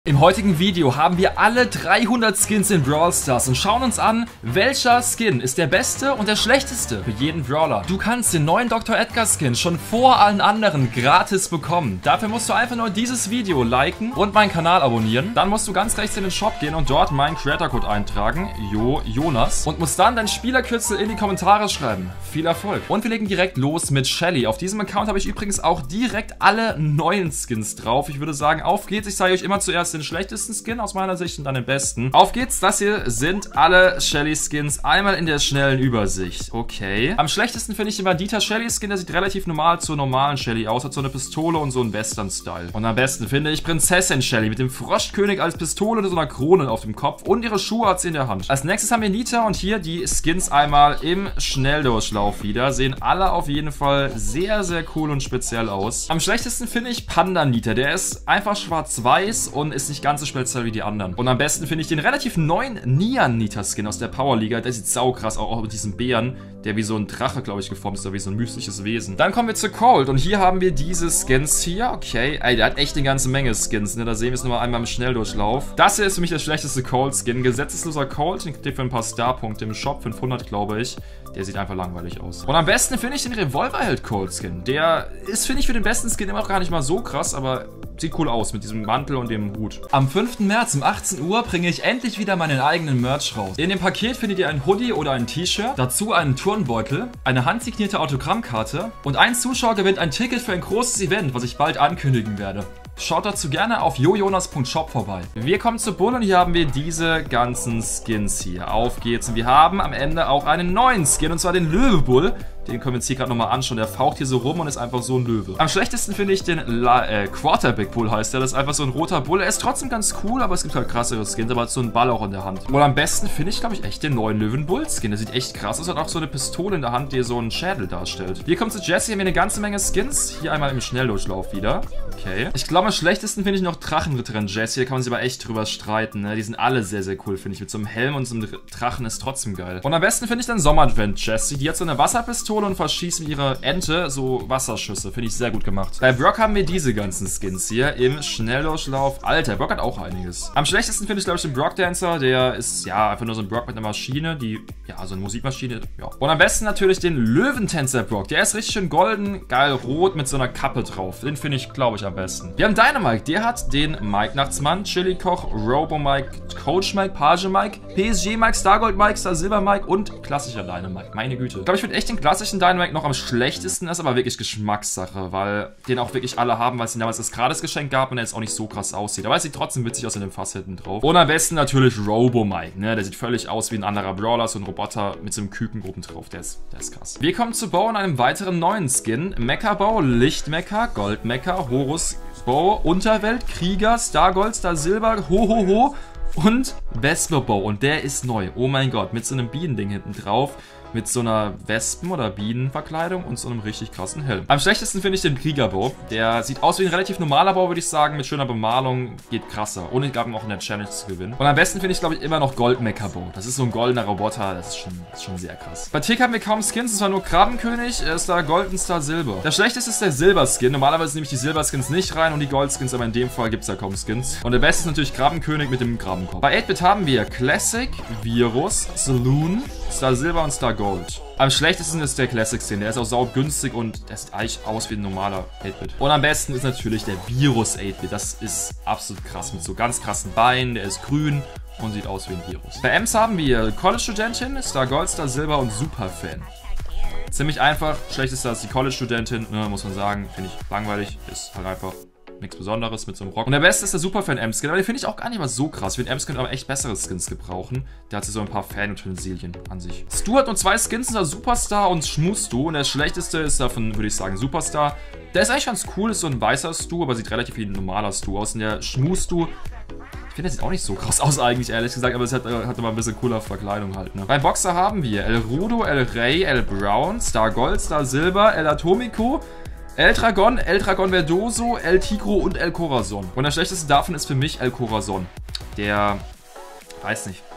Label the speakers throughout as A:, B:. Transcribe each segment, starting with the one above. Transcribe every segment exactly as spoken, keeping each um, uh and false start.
A: Im heutigen Video haben wir alle dreihundert Skins in Brawl Stars und schauen uns an, welcher Skin ist der beste und der schlechteste für jeden Brawler. Du kannst den neuen Doktor Edgar Skin schon vor allen anderen gratis bekommen. Dafür musst du einfach nur dieses Video liken und meinen Kanal abonnieren. Dann musst du ganz rechts in den Shop gehen und dort meinen Creator Code eintragen, Jo Jonas, und musst dann dein Spielerkürzel in die Kommentare schreiben. Viel Erfolg. Und wir legen direkt los mit Shelly. Auf diesem Account habe ich übrigens auch direkt alle neuen Skins drauf. Ich würde sagen, auf geht's. Ich zeige euch immer zuerst den schlechtesten Skin aus meiner Sicht und dann den besten. Auf geht's, das hier sind alle Shelly Skins einmal in der schnellen Übersicht. Okay. Am schlechtesten finde ich den Bandita Shelly Skin, der sieht relativ normal zur normalen Shelly aus, hat so eine Pistole und so einen Western-Style. Und am besten finde ich Prinzessin Shelly mit dem Froschkönig als Pistole und so einer Krone auf dem Kopf und ihre Schuhe hat sie in der Hand. Als nächstes haben wir Nita und hier die Skins einmal im Schnelldurchlauf wieder. Sehen alle auf jeden Fall sehr, sehr cool und speziell aus. Am schlechtesten finde ich Panda Nita. Der ist einfach schwarz-weiß und ist nicht ganz so speziell wie die anderen. Und am besten finde ich den relativ neuen Nian Nita Skin aus der Power Liga. Der sieht saukrass aus, auch mit diesem Bären, der wie so ein Drache, glaube ich, geformt ist, oder wie so ein mystisches Wesen. Dann kommen wir zu Cold und hier haben wir diese Skins hier. Okay, ey, der hat echt eine ganze Menge Skins, ne? Da sehen wir es nochmal einmal im Schnelldurchlauf. Das hier ist für mich der schlechteste Cold Skin. Gesetzesloser Cold, den kriegt ihr für ein paar Starpunkte im Shop, fünfhundert, glaube ich. Der sieht einfach langweilig aus. Und am besten finde ich den Revolverheld Cold Skin. Der ist, finde ich, für den besten Skin immer noch gar nicht mal so krass, aber sieht cool aus mit diesem Mantel und dem Hut. Am fünften März um achtzehn Uhr bringe ich endlich wieder meinen eigenen Merch raus. In dem Paket findet ihr ein Hoodie oder ein T-Shirt, dazu einen Turnbeutel, eine handsignierte Autogrammkarte und ein Zuschauer gewinnt ein Ticket für ein großes Event, was ich bald ankündigen werde. Schaut dazu gerne auf jojonas punkt shop vorbei. Wir kommen zu Bull und hier haben wir diese ganzen Skins hier. Auf geht's. Und wir haben am Ende auch einen neuen Skin und zwar den Löwe-Bull. Den können wir uns hier gerade nochmal anschauen. Der faucht hier so rum und ist einfach so ein Löwe. Am schlechtesten finde ich den La äh, Quarterback Bull heißt der. Das ist einfach so ein roter Bull. Er ist trotzdem ganz cool, aber es gibt halt krassere Skins. Aber hat so einen Ball auch in der Hand. Und am besten finde ich, glaube ich, echt den neuen Löwen-Bull-Skin. Der sieht echt krass aus. Hat auch so eine Pistole in der Hand, die so einen Schädel darstellt. Hier kommt zu Jessie. Hier haben wir eine ganze Menge Skins. Hier einmal im Schnelldurchlauf wieder. Okay. Ich glaube, am schlechtesten finde ich noch Drachenritterin Jessie. Da kann man sich aber echt drüber streiten. Ne? Die sind alle sehr, sehr cool, finde ich. Mit so einem Helm und so einem Drachen ist trotzdem geil. Und am besten finde ich dann Sommeradvent Jessie. Die hat so eine Wasserpistole und verschießt mit ihrer Ente so Wasserschüsse. Finde ich sehr gut gemacht. Bei Brock haben wir diese ganzen Skins hier im Schnelldurchlauf. Alter, Brock hat auch einiges. Am schlechtesten finde ich, glaube ich, den Brock Dancer. Der ist, ja, einfach nur so ein Brock mit einer Maschine, die, ja, so eine Musikmaschine, ja. Und am besten natürlich den Löwentänzer Brock. Der ist richtig schön golden, geil rot mit so einer Kappe drauf. Den finde ich, glaube ich, am besten. Wir haben Dynamite. Der hat den Mike Nachtsmann, Chili Koch, Robo Mike, Coach Mike, Page Mike, P S G Mike, Stargold Mike, Star Silver Mike und klassischer Dynamite. Meine Güte. Ich glaube, ich finde echt den klassischen Dynamite noch am schlechtesten, ist aber wirklich Geschmackssache, weil den auch wirklich alle haben, weil es damals das Gratis-Geschenk gab und er jetzt auch nicht so krass aussieht. Aber es sieht trotzdem witzig aus in dem Fass hinten drauf. Und am besten natürlich Robo Mike, ne? Der sieht völlig aus wie ein anderer Brawler, so ein Roboter mit so einem Küken oben drauf. Der ist, der ist krass. Wir kommen zu Bo und einem weiteren neuen Skin. Mecha Bo, Licht Mecha, Gold Mecha, Horus Bo, Unterwelt, Krieger, Stargold, Star Silber, Ho Ho Ho und Vesper Bo. Und der ist neu. Oh mein Gott, mit so einem Bienending hinten drauf. Mit so einer Wespen- oder Bienenverkleidung und so einem richtig krassen Helm. Am schlechtesten finde ich den Kriegerbau. Der sieht aus wie ein relativ normaler Bau, würde ich sagen. Mit schöner Bemalung geht krasser. Und ich glaube, auch in der Challenge zu gewinnen. Und am besten finde ich, glaube ich, immer noch Gold-Mecha-Bau. Das ist so ein goldener Roboter. Das ist schon, das ist schon sehr krass. Bei Tick haben wir kaum Skins. Es war nur Krabbenkönig, Star Gold und Star Silber. Der schlechteste ist der Silber-Skin. Normalerweise nehme ich die Silber-Skins nicht rein und die Gold-Skins, aber in dem Fall gibt es ja kaum Skins. Und der beste ist natürlich Krabbenkönig mit dem Krabbenkopf. Bei acht Bit haben wir Classic, Virus, Saloon, Star Silber und Star Gold. Am schlechtesten ist der Classic-Skin. Der ist auch sau günstig und der sieht eigentlich aus wie ein normaler acht Bit. Und am besten ist natürlich der Virus acht Bit. Das ist absolut krass. Mit so ganz krassen Beinen. Der ist grün und sieht aus wie ein Virus. Bei Ems haben wir College-Studentin, Star Gold, Star Silber und Superfan. Ziemlich einfach. Schlechtester ist die College-Studentin. Ne, muss man sagen. Finde ich langweilig. Ist halt einfach nichts Besonderes mit so einem Rock. Und der beste ist der Superfan M-Skin, aber den finde ich auch gar nicht mal so krass. Wir den M-Skin aber echt bessere Skins gebrauchen. Der hat so ein paar Fan-Utensilien an sich. Stu hat nur zwei Skins, der Superstar und Schmustu. Und der schlechteste ist davon, würde ich sagen, Superstar. Der ist eigentlich ganz cool, ist so ein weißer Stu, aber sieht relativ wie ein normaler Stu aus. Und der Schmustu, ich finde, der sieht auch nicht so krass aus eigentlich, ehrlich gesagt, aber es hat, hat immer ein bisschen cooler Verkleidung halt, ne? Beim Boxer haben wir El Rudo, El Rey, El Brown, Star Gold, Star Silber, El Atomico, El Dragon, El Dragon Verdoso, El Tigro und El Corazon. Und der schlechteste davon ist für mich El Corazon. Der, weiß nicht,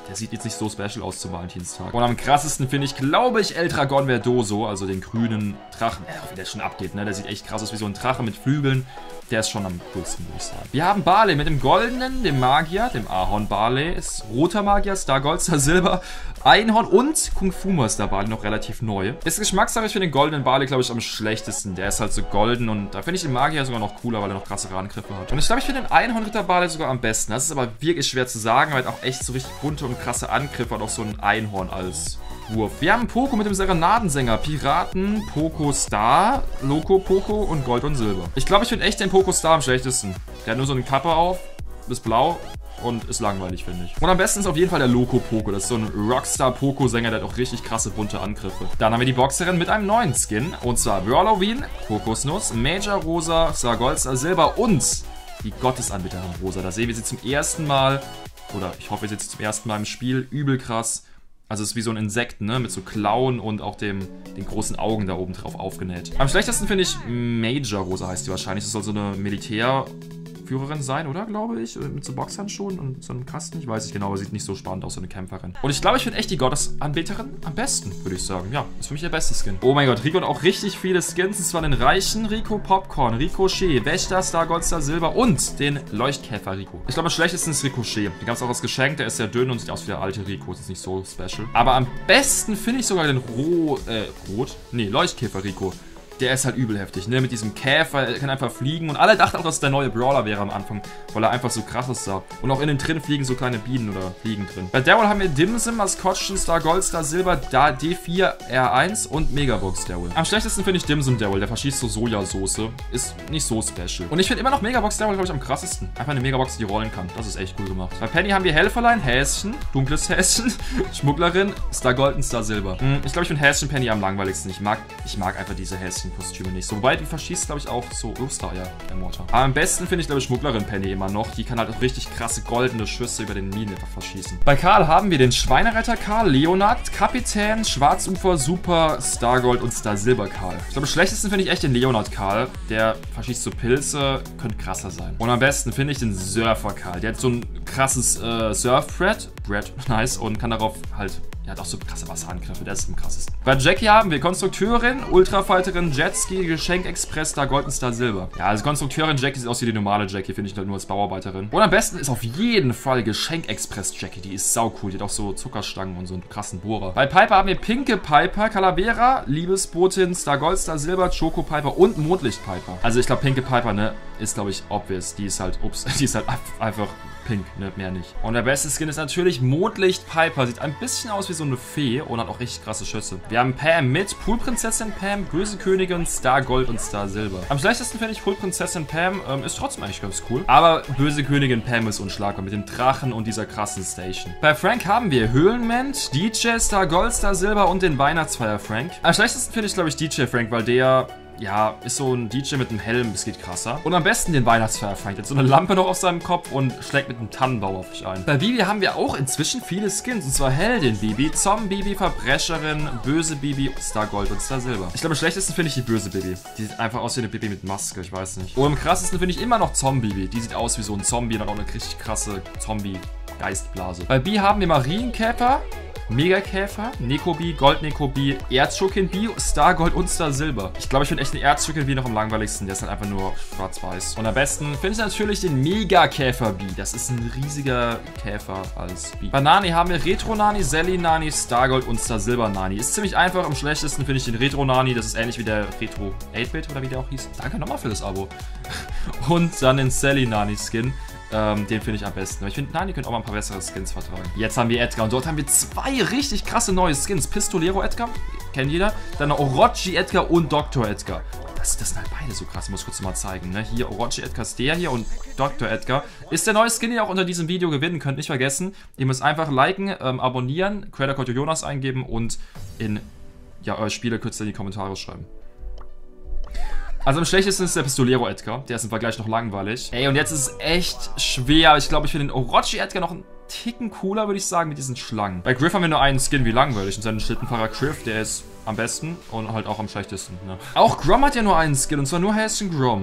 A: der sieht jetzt nicht so special aus zum Valentinstag. Und am krassesten finde ich, glaube ich, El Dragon Verdoso, also den grünen Drachen. Ja, wie der schon abgeht, ne? Der sieht echt krass aus wie so ein Drache mit Flügeln. Der ist schon am coolsten, würde ich sagen. Wir haben Barley mit dem goldenen, dem Magier, dem Ahorn Barley. Ist roter Magier, Star Gold, Star Silber, Einhorn und Kung Fu Master Barley, noch relativ neu. Ist Geschmackssache, ich finde den goldenen Barley, glaube ich, am schlechtesten. Der ist halt so golden und da finde ich den Magier sogar noch cooler, weil er noch krassere Angriffe hat. Und ich glaube, ich finde den Einhorn-Ritter Barley sogar am besten. Das ist aber wirklich schwer zu sagen, weil er auch echt so richtig bunte und krasse Angriffe hat, auch so ein Einhorn als Wurf. Wir haben Poco mit dem Serenadensänger, Piraten, Poco Star, Loco Poco und Gold und Silber. Ich glaube, ich finde echt den Poco Star am schlechtesten. Der hat nur so eine Kappe auf, ist blau und ist langweilig, finde ich. Und am besten ist auf jeden Fall der Loco Poco. Das ist so ein Rockstar-Poco-Sänger, der hat auch richtig krasse, bunte Angriffe. Dann haben wir die Boxerin mit einem neuen Skin. Und zwar Halloween, Kokosnuss, Major Rosa, Star Gold, Star Silber und die Gottesanbeterin Rosa. Da sehen wir sie zum ersten Mal, oder ich hoffe, wir sehen sie zum ersten Mal im Spiel. Übel krass. Also es ist wie so ein Insekt, ne? Mit so Klauen und auch dem, den großen Augen da oben drauf aufgenäht. Am schlechtesten finde ich Major Rosa heißt die wahrscheinlich. Das soll so eine Militärführerin sein, oder? Glaube ich. Mit so Boxhandschuhen und so einem Kasten. Ich weiß nicht genau, aber sieht nicht so spannend aus, so eine Kämpferin. Und ich glaube, ich finde echt die Gottesanbeterin am besten, würde ich sagen. Ja, ist für mich der beste Skin. Oh mein Gott, Rico hat auch richtig viele Skins. Und zwar den reichen Rico Popcorn, Ricochet, Wächter, Star Gold, Star Silber und den Leuchtkäfer Rico. Ich glaube, am schlechtesten ist Ricochet. Den gab es auch als Geschenk. Der ist sehr dünn und sieht aus wie der alte Rico. Das ist nicht so special. Aber am besten finde ich sogar den Ro... äh, Rot? Nee, Leuchtkäfer Rico. Der ist halt übel heftig, ne? Mit diesem Käfer, er kann einfach fliegen. Und alle dachten auch, dass es der neue Brawler wäre am Anfang, weil er einfach so krass aussah. Und auch innen drin fliegen so kleine Bienen oder Fliegen drin. Bei Daryl haben wir Dimsim, Maskottchen, Star Gold, Star Silber, da D vier, R eins und Megabox Daryl. Am schlechtesten finde ich Dimsim Daryl, der verschießt so Sojasauce. Ist nicht so special. Und ich finde immer noch Megabox Daryl, glaube ich, am krassesten. Einfach eine Megabox, die rollen kann. Das ist echt cool gemacht. Bei Penny haben wir Helferlein, Häschen, dunkles Häschen, Schmugglerin, Star Gold und Star Silber. Hm, ich glaube, ich finde Häschen Penny am langweiligsten. Ich mag, ich mag einfach diese Häschenkostüme nicht so. Wobei, die verschießt, glaube ich, auch so Ostereier, der Mortar. Aber am besten finde ich, glaube ich, Schmugglerin Penny immer noch. Die kann halt auch richtig krasse goldene Schüsse über den Minen einfach verschießen. Bei Karl haben wir den Schweineretter Karl, Leonard, Kapitän, Schwarzufer, Super, Stargold und Star Silber Karl. Ich glaube, am schlechtesten finde ich echt den Leonard Karl. Der verschießt so Pilze, könnte krasser sein. Und am besten finde ich den Surfer Karl. Der hat so ein krasses äh, Surf-Brett. Brett, nice. Und kann darauf halt... Er hat auch so krasse Wasserangriffe, der ist am krassesten. Bei Jackie haben wir Konstrukteurin, Ultrafighterin, Jetski, Geschenk Express, Star Gold und Star Silber. Ja, also Konstrukteurin Jackie sieht aus wie die normale Jackie, finde ich halt nur als Bauarbeiterin. Und am besten ist auf jeden Fall Geschenk Express Jackie, die ist sau cool. Die hat auch so Zuckerstangen und so einen krassen Bohrer. Bei Piper haben wir Pinke Piper, Calavera, Liebesbotin, Star Gold, Star Silber, Choco Piper und Mondlicht Piper. Also ich glaube, Pinke Piper, ne, ist glaube ich obvious. Die ist halt, ups, die ist halt einfach... pink, ne, mehr nicht. Und der beste Skin ist natürlich Mondlicht Piper. Sieht ein bisschen aus wie so eine Fee und hat auch richtig krasse Schüsse. Wir haben Pam mit Poolprinzessin Pam, Böse Königin, Star Gold und Star Silber. Am schlechtesten finde ich Poolprinzessin Pam, ähm, ist trotzdem eigentlich ganz cool. Aber Böse Königin Pam ist unschlagbar mit dem Drachen und dieser krassen Station. Bei Frank haben wir Höhlenmensch, D J, Star Gold, Star Silber und den Weihnachtsfeier Frank. Am schlechtesten finde ich, glaube ich, D J Frank, weil der... ja, ist so ein D J mit einem Helm, das geht krasser. Und am besten den Weihnachtsfeier Frank. Der hat so eine Lampe noch auf seinem Kopf und schlägt mit einem Tannenbaum auf dich ein. Bei Bibi haben wir auch inzwischen viele Skins. Und zwar Heldin Bibi, Zombie-Bibi, Verbrecherin, Böse Bibi, Star Gold und Star Silber. Ich glaube, am schlechtesten finde ich die Böse Bibi. Die sieht einfach aus wie eine Bibi mit Maske, ich weiß nicht. Und am krassesten finde ich immer noch Zombie-Bibi. Die sieht aus wie so ein Zombie und hat auch eine richtig krasse Zombie-Geistblase. Bei Bi haben wir Marienkäfer, Megakäfer, Nekobi, Gold-Nekobi, Erzschukin-Bi, Star Gold und Star Silber. Ich glaube, ich finde echt den Erzschukin-Bi noch am langweiligsten. Der ist halt einfach nur schwarz-weiß. Und am besten finde ich natürlich den Megakäfer-Bi. Das ist ein riesiger Käfer als Bi. Bei Nani haben wir Retro-Nani, Sally-Nani, Star Gold und Star Silber-Nani. Ist ziemlich einfach. Am schlechtesten finde ich den Retro-Nani. Das ist ähnlich wie der Retro acht Bit oder wie der auch hieß. Danke nochmal für das Abo. Und dann den Sally-Nani-Skin. Ähm, den finde ich am besten. Aber ich finde, Nani könnte auch mal ein paar bessere Skins vertragen. Jetzt haben wir Edgar und dort haben wir zwei richtig krasse neue Skins. Pistolero Edgar, kennt jeder. Dann Orochi Edgar und Doktor Edgar. Das, das sind halt beide so krass, muss ich kurz mal zeigen. Ne? Hier Orochi Edgar ist der hier und Doktor Edgar ist der neue Skin, den ihr auch unter diesem Video gewinnen könnt. Nicht vergessen, ihr müsst einfach liken, ähm, abonnieren, Creator Code Jonas eingeben und in ja, eure Spielekürzel in die Kommentare schreiben. Also am schlechtesten ist der Pistolero Edgar. Der ist im Vergleich noch langweilig. Ey, und jetzt ist es echt schwer. Ich glaube, ich finde den Orochi Edgar noch einen Ticken cooler, würde ich sagen, mit diesen Schlangen. Bei Griff haben wir nur einen Skin, wie langweilig. Und seinen Schlittenfahrer Griff, der ist am besten und halt auch am schlechtesten. Ne? Auch Grom hat ja nur einen Skin, und zwar nur Häschen Grom.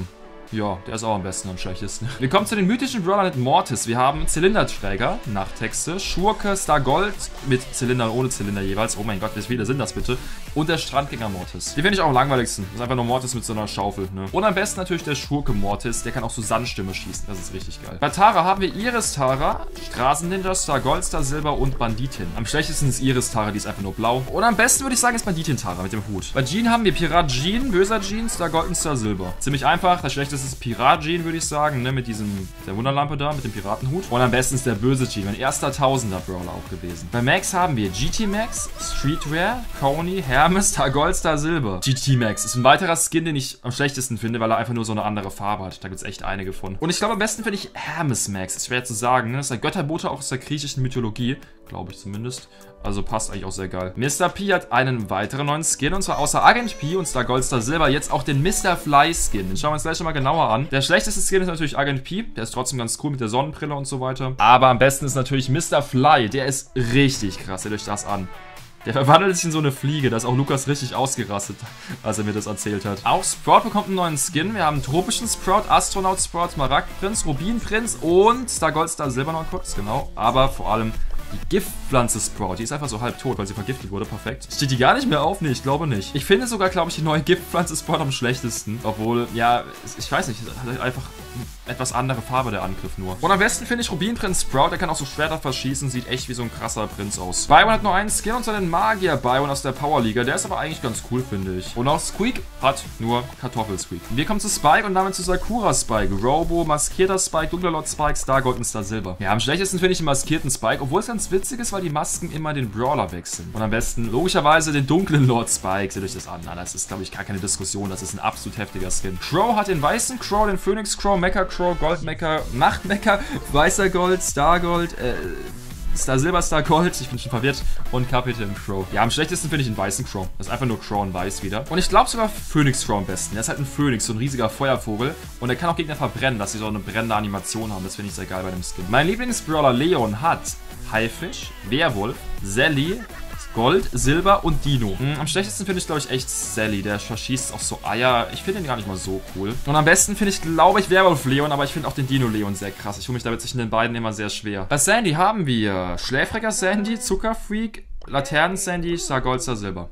A: Ja, der ist auch am besten und am schlechtesten. Wir kommen zu den mythischen Brawlern mit Mortis. Wir haben Zylinderträger, Nachttexte, Schurke, Star Gold mit Zylinder und ohne Zylinder jeweils. Oh mein Gott, wie viele sind das bitte? Und der Strandgänger Mortis. Die finde ich auch am langweiligsten. Das ist einfach nur Mortis mit so einer Schaufel, ne? Und am besten natürlich der Schurke Mortis. Der kann auch so Sandstimme schießen. Das ist richtig geil. Bei Tara haben wir Iris Tara, Straßenninja, Star Gold, Star Silber und Banditin. Am schlechtesten ist Iris Tara, die ist einfach nur blau. Und am besten würde ich sagen, ist Banditin Tara mit dem Hut. Bei Jean haben wir Pirat Jean, böser Jean, Star Gold und Star Silber. Ziemlich einfach. Das schlechteste ist Pirat Jean, würde ich sagen, ne? Mit diesem, der Wunderlampe da, mit dem Piratenhut. Und am besten ist der böse Jean, mein erster Tausender Brawler auch gewesen. Bei Max haben wir G T Max, Street Rare, Coney, Hermes, Star Gold, Star Silber. G T Max ist ein weiterer Skin, den ich am schlechtesten finde, weil er einfach nur so eine andere Farbe hat. Da gibt es echt einige von. Und ich glaube, am besten finde ich Hermes Max. Ist schwer zu sagen, ne? Das ist der Götterbote auch aus der griechischen Mythologie. Glaube ich zumindest. Also passt eigentlich auch sehr geil. Mister P hat einen weiteren neuen Skin. Und zwar außer Agent P und Star Gold, Star Silber jetzt auch den Mister Fly Skin. Den schauen wir uns gleich mal genauer an. Der schlechteste Skin ist natürlich Agent P. Der ist trotzdem ganz cool mit der Sonnenbrille und so weiter. Aber am besten ist natürlich Mister Fly. Der ist richtig krass. Seht euch das an. Der verwandelt sich in so eine Fliege. Da ist auch Lukas richtig ausgerastet, als er mir das erzählt hat. Auch Sprout bekommt einen neuen Skin. Wir haben tropischen Sprout, Astronaut Sprout, Smaragdprinz, Rubinprinz und Star Gold, Star Silber noch kurz, genau. Aber vor allem die Giftpflanze Sprout, die ist einfach so halb tot, weil sie vergiftet wurde. Perfekt. Steht die gar nicht mehr auf? Nee, ich glaube nicht. Ich finde sogar, glaube ich, die neue Giftpflanze Sprout am schlechtesten. Obwohl, ja, ich weiß nicht, hat einfach etwas andere Farbe der Angriff nur. Und am besten finde ich Rubinprinz Sprout. Der kann auch so Schwerter verschießen. Sieht echt wie so ein krasser Prinz aus. Byron hat nur einen Skin und zwar den Magier Byron aus der Powerliga. Der ist aber eigentlich ganz cool, finde ich. Und auch Squeak hat nur Kartoffelsqueak. Wir kommen zu Spike und damit zu Sakura Spike. Robo, maskierter Spike, dunkler Lord Spike, Star Gold und Star Silber. Ja, am schlechtesten finde ich den maskierten Spike, obwohl es ganz witzig ist, weil die Masken immer den Brawler wechseln. Und am besten logischerweise den dunklen Lord Spike. Seht euch das an. Na, das ist, glaube ich, gar keine Diskussion. Das ist ein absolut heftiger Skin. Crow hat den weißen Crow, den Phoenix Crow, Mecha Crow, Gold Mecha, Macht Mecha, weißer Gold, Star Gold, äh, Star Silber, Star Gold, ich bin schon verwirrt, und Kapitän Crow. Ja, am schlechtesten finde ich den weißen Crow. Das ist einfach nur Crow und weiß wieder. Und ich glaube sogar Phoenix Crow am besten. Der ist halt ein Phoenix, so ein riesiger Feuervogel. Und er kann auch Gegner verbrennen, dass sie so eine brennende Animation haben. Das finde ich sehr geil bei dem Skin. Mein Lieblingsbrawler Leon hat Haifisch, Werwolf, Sally, Gold, Silber und Dino. Hm, am schlechtesten finde ich, glaube ich, echt Sally. Der verschießt auch so Eier. Ich finde den gar nicht mal so cool. Und am besten finde ich, glaube ich, Werwolf Leon, aber ich finde auch den Dino Leon sehr krass. Ich tue mich damit zwischen den beiden immer sehr schwer. Bei Sandy haben wir Schläfriger Sandy, Zuckerfreak, Laternen Sandy, Star Gold, Star Silber.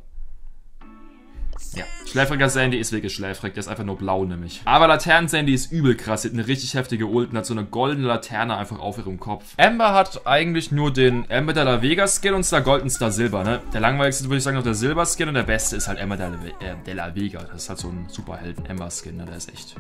A: Ja, Schläfriger Sandy ist wirklich schläfrig, der ist einfach nur blau nämlich. Aber Laternen Sandy ist übel krass, sie hat eine richtig heftige Ult und hat so eine goldene Laterne einfach auf ihrem Kopf. Amber hat eigentlich nur den Amber de la Vega Skin und Star Gold und Star Silber, ne? Der langweiligste würde ich sagen noch der Silber Skin und der beste ist halt Amber de la, äh, de la Vega. Das ist halt so ein Superhelden Amber Skin, ne? Der ist echt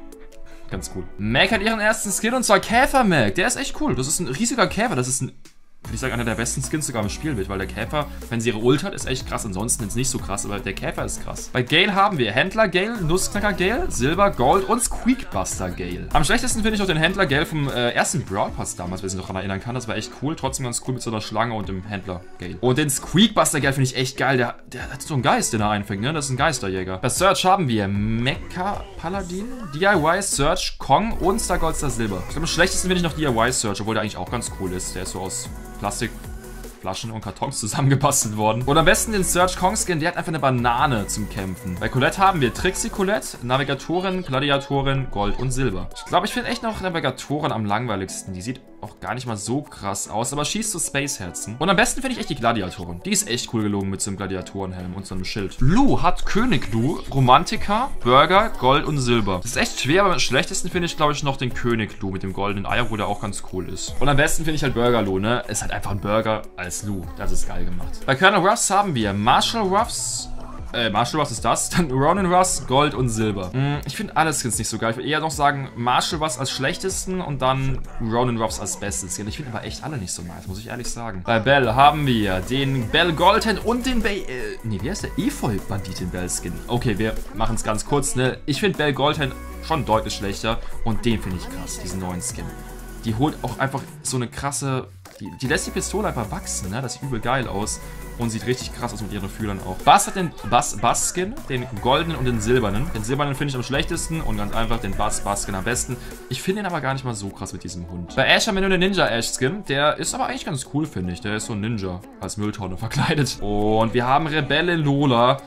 A: ganz cool. Mac hat ihren ersten Skin und zwar Käfer Mac. Der ist echt cool, das ist ein riesiger Käfer, das ist ein... würde ich sagen, einer der besten Skins sogar im Spiel wird, weil der Käfer, wenn sie ihre Ult hat, ist echt krass. Ansonsten ist es nicht so krass, aber der Käfer ist krass. Bei Gale haben wir Händler Gale, Nussknacker Gale, Silber, Gold und Squeakbuster Gale. Am schlechtesten finde ich auch den Händler Gale vom äh, ersten Brawl Pass damals, wer sich noch daran erinnern kann. Das war echt cool. Trotzdem ganz cool mit so einer Schlange und dem Händler Gale. Und den Squeakbuster Gale finde ich echt geil. Der, der hat so einen Geist, den er einfängt, ne? Das ist ein Geisterjäger. Bei Search haben wir Mecha Paladin, D I Y Search, Kong und Star Gold, Star Silber. Ich glaube, am schlechtesten finde ich noch D I Y Search, obwohl der eigentlich auch ganz cool ist. Der ist so aus Plastikflaschen und Kartons zusammengebastelt worden. Und am besten den Search Kong Skin, der hat einfach eine Banane zum Kämpfen. Bei Colette haben wir Trixie Colette, Navigatorin, Gladiatorin, Gold und Silber. Ich glaube, ich finde echt noch Navigatorin am langweiligsten. Die sieht auch gar nicht mal so krass aus, aber schießt so Space-Herzen. Und am besten finde ich echt die Gladiatorin. Die ist echt cool gelungen mit so einem Gladiatorenhelm und so einem Schild. Lou hat König Lou, Romantika, Burger, Gold und Silber. Das ist echt schwer, aber am schlechtesten finde ich, glaube ich, noch den König Lou mit dem goldenen Ei, wo der auch ganz cool ist. Und am besten finde ich halt Burger Lou, ne? Ist halt einfach ein Burger als Lou. Das ist geil gemacht. Bei Colonel Ruffs haben wir Marshall Ruffs. Äh, Marshall Ruffs ist das. Dann Ronin Ruffs, Gold und Silber. Hm, ich finde alle Skins nicht so geil. Ich würde eher noch sagen, Marshall Ruffs als schlechtesten und dann Ronin Ruffs als bestes Skin. Ich finde aber echt alle nicht so nice, muss ich ehrlich sagen. Bei Bell haben wir den Bell Golden und den Bell... Äh, nee, wie heißt der? Efeu-Banditin Bell Skin. Okay, wir machen es ganz kurz, ne? Ich finde Bell Golden schon deutlich schlechter und den finde ich krass, diesen neuen Skin. Die holt auch einfach so eine krasse... Die, die lässt die Pistole einfach wachsen, ne? Das sieht übel geil aus. Und sieht richtig krass aus mit ihren Fühlern auch. Bass hat den Bass-Bass-Skin, den goldenen und den silbernen. Den silbernen finde ich am schlechtesten und ganz einfach den Bass-Bass-Skin am besten. Ich finde ihn aber gar nicht mal so krass mit diesem Hund. Bei Ash haben wir nur den Ninja-Ash-Skin. Der ist aber eigentlich ganz cool, finde ich. Der ist so ein Ninja als Mülltonne verkleidet. Und wir haben Rebelle Lola.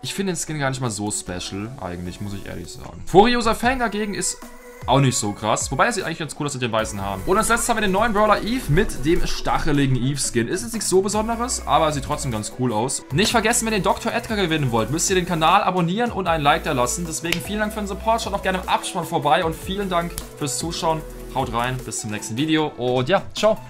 A: Ich finde den Skin gar nicht mal so special, eigentlich, muss ich ehrlich sagen. Furiosa Fang dagegen ist auch nicht so krass. Wobei, es sieht eigentlich ganz cool aus mit den weißen Haaren. Und als letztes haben wir den neuen Brawler Eve mit dem stacheligen Eve-Skin. Ist jetzt nichts so Besonderes, aber sieht trotzdem ganz cool aus. Nicht vergessen, wenn ihr Doktor Edgar gewinnen wollt, müsst ihr den Kanal abonnieren und ein Like da lassen. Deswegen vielen Dank für den Support. Schaut auch gerne im Abspann vorbei und vielen Dank fürs Zuschauen. Haut rein, bis zum nächsten Video und ja, ciao.